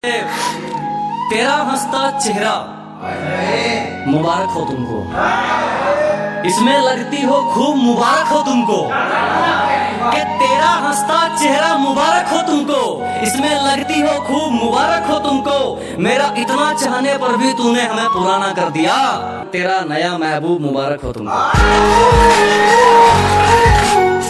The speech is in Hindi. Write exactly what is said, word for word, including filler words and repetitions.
तेरा हंसता चेहरा मुबारक हो तुमको, इसमें लगती हो खूब मुबारक हो तुमको। कि तेरा हंसता चेहरा मुबारक हो तुमको, इसमें लगती हो खूब मुबारक हो तुमको। मेरा इतना चाहने पर भी तूने हमें पुराना कर दिया, तेरा नया महबूब मुबारक हो तुमको।